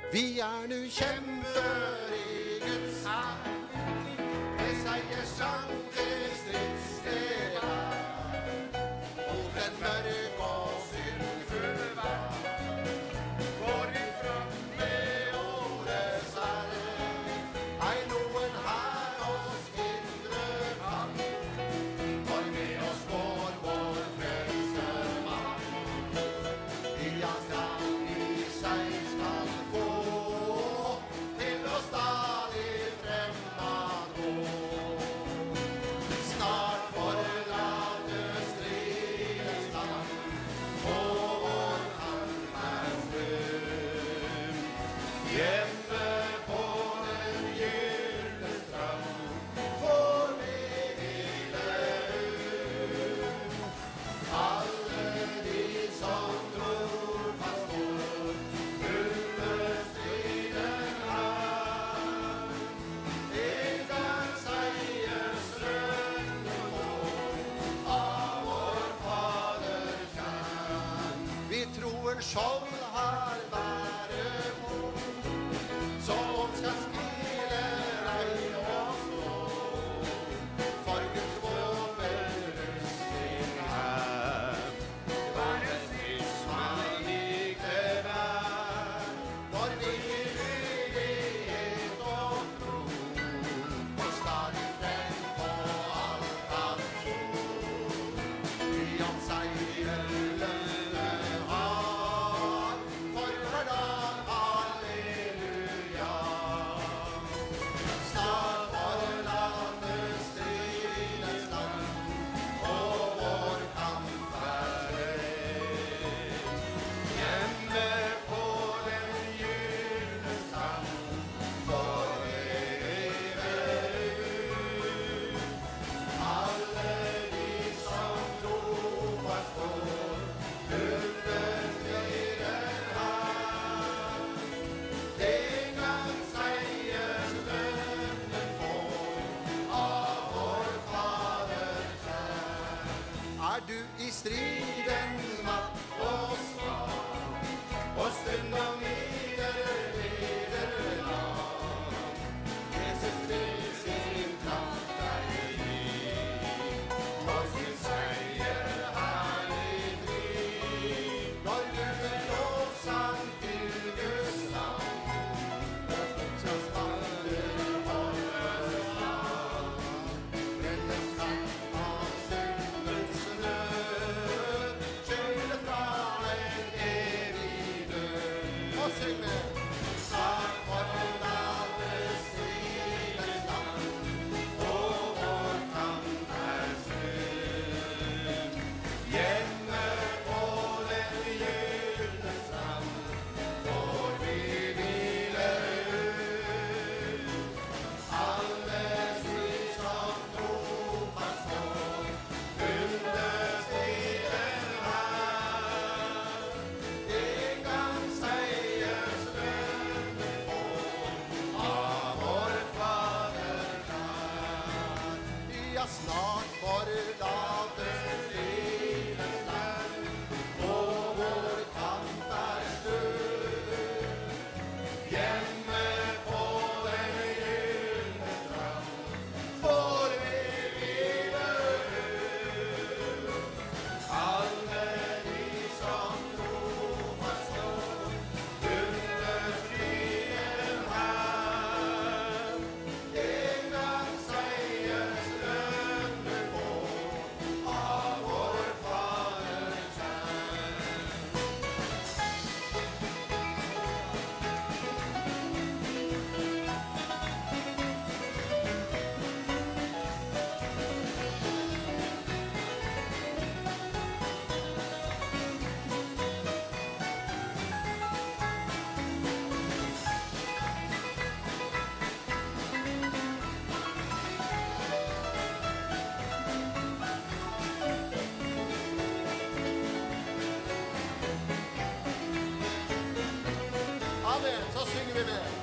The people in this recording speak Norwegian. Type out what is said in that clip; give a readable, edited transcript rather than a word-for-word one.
Vi nu kjemper i Guds hær, med seiersang til stridssted mot en mørk og syndfull verd. Går vi frem med ordets herre, ei noen her oss hindre kan. Går med oss går vår frelsermann, i hans navn i seg skal gå, til å stadig fremmad gå. Snart forlater stridens land, og vår kamp strøm. Hjemme på den gylne strand får vi hvile ut. Alle de som tror fast går under striden her, en gang seiersrønnen får av vår Fader kjær. Vi troen skjold har bære på, som skal spille regn og slå, for Guds våpen rustning her. Verdens lysmann gikk det vær, når vi i lydighet og tro går stadig frem på alt hans ord. Vi om seier lønne har, for hver dag, halleluja. Snart forlater stridens land, og vår kamp rett. Hjemme på den gylne strand får vi hvile ut. Alle de som trofast går under striden her, en gang seierslønnen får av vår Fader kjær. Du i stridens makt og svak, og stundom i nederlag, Jesus vil sin kraft deg gi, og sin seier herlig fri. Når du med lovsang til Guds navn, skal spander holdes av, brennes natt av syndens nød, skyllet fra en evig død. Og syng med! Snart forlater stridens land, og vår kamp strøm. Hjemme på den gylne strand får vi hvile ut. Alle de som trofast går under striden her, en gang seierslønnen får av vår Fader kjær. Ja, snart forlater stridens land, og vår kamp slutt. Hjemme på den gylne strand får vi hvile ut. Alle de som trofast står under striden her, en gang seierslønnen får av vår Fader kjær. Amen, så synger vi med.